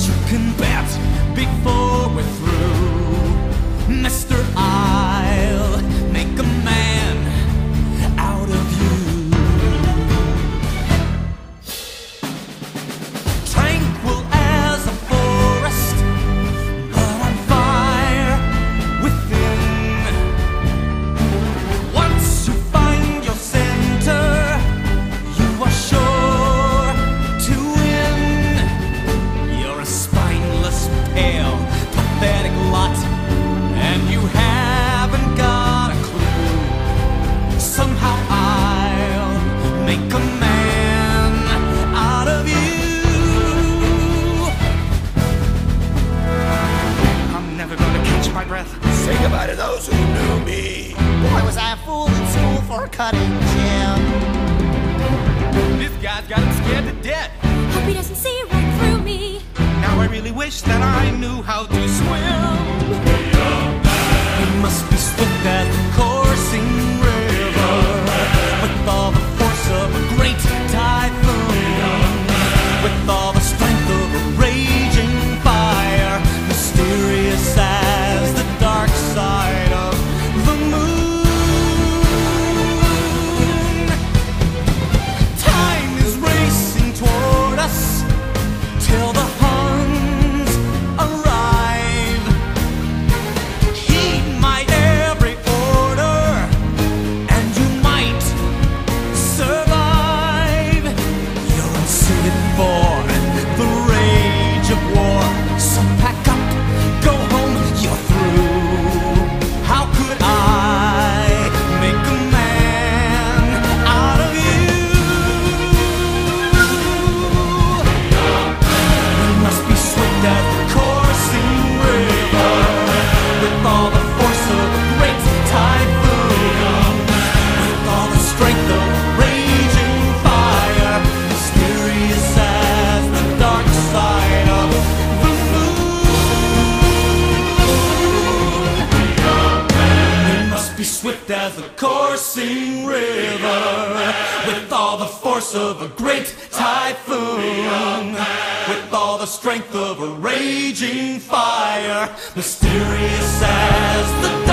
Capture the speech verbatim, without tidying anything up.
you can bet before we're through, Mister I'll make a man out of you. Tranquil as a forest, but on fire within. Once you find your center, you are sure to win. You're a spineless, pale, pathetic lot, and you haven't got a clue. Somehow I'll make a man out of you. I'm never gonna catch my breath. Say goodbye to those who knew me. Boy, was I a fool in school for a cutting gym. This guy's got him scared to death. Hope he doesn't see right through me. Now I really wish that I knew how to swim. You must be swift as the coursing river, with all the force of a great typhoon, with all the strength of a raging fire, mysterious as the dark side of the moon. Time is racing toward us till the Huns arrive. Heed my every order, and you might survive. You're unsuited for the rage of war, so pack up, go home, you're through. How could I make a man out of you? We must be swift as the coursing river, with all the force of a great typhoon, with all the strength of a raging fire, mysterious as the dark side of the moon. We must be swift as the coursing river, with all the force of a great typhoon, with all the strength of a raging fire, mysterious as the